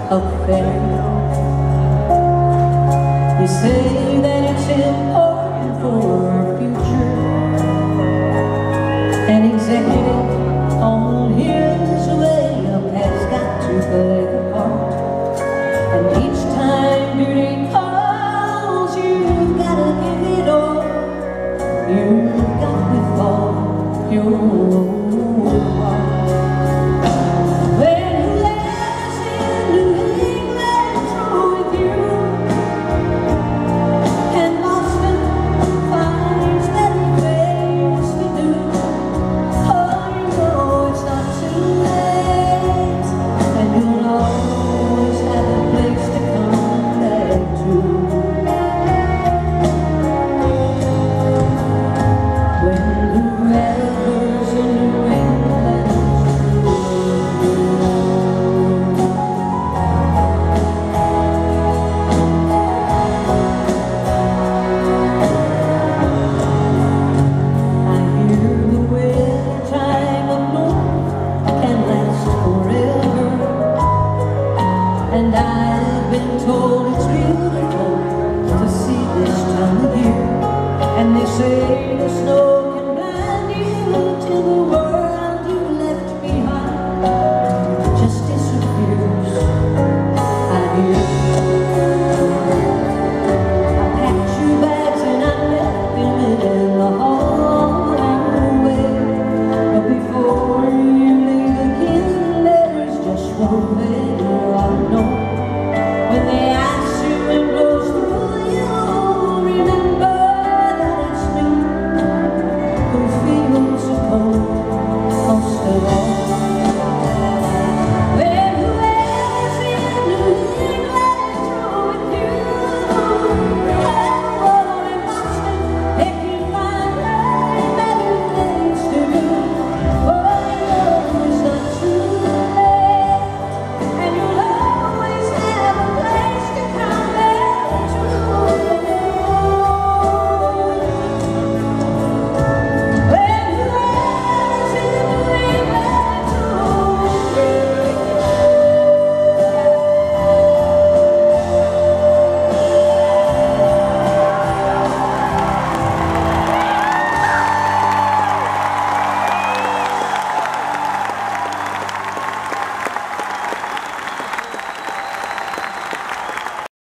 affair. You say that it's important for our future. An executive on his way up has got to play the part. And each time beauty calls, you've got to give it all. You've got with all your heart. And I've been told it's beautiful to see this time of year. And they say the snow can blind you till the world you left behind just disappears. I hear I packed your bags and I left them in the hallway. But before you leave again, there's just one thing I know. When they ask